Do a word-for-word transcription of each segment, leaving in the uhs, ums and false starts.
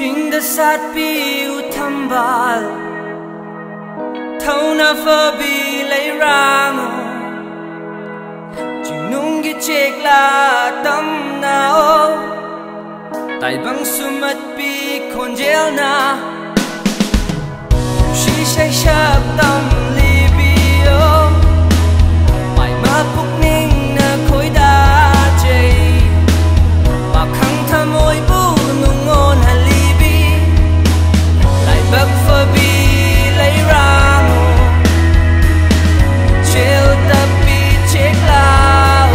Chinh đã sát bi u thăm bal thâu na phơ bi lấy rang chinh nung gi chek la tâm na o tai bang sumat bi khon gel na she say shap tâm li bi o mai ma puk ning na khoi da chei ba khang tham oi bu nung on hali bi lai bak phơ bi lấy rang treo tập bi chek lao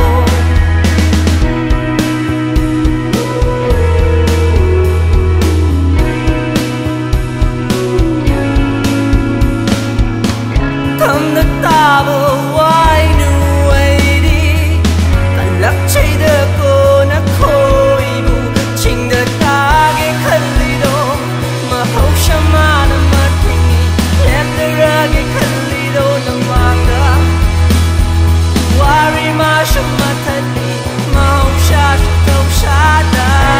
thầm nước ta bờ vai nu ấy đi ta lắc chơi được cô nó khôi bu chinh được ta cái khăn đi đâu mà hậu shama na mặt kinh lép được ra cái khăn đi đâu nằm vàng đó wari ma shama thật đi mà hậu sa đâu sa đã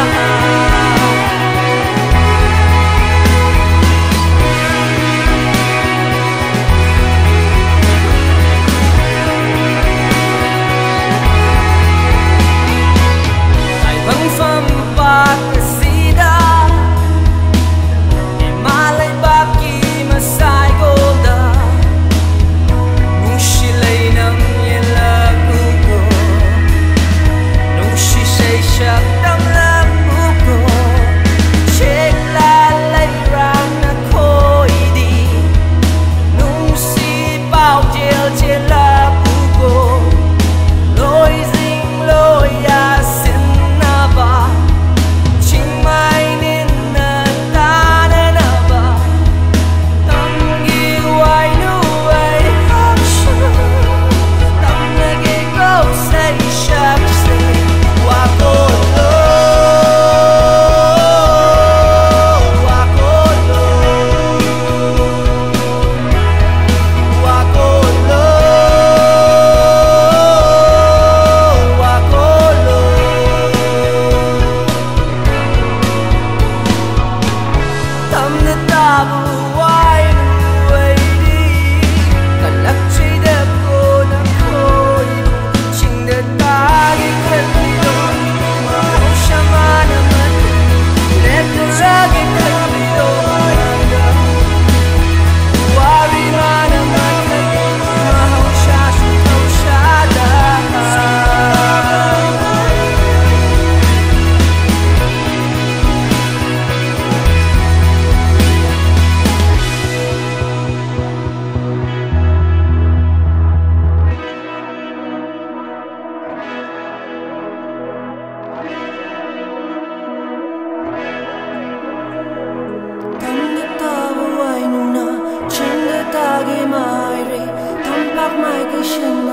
mai ri tam pak mai ki shin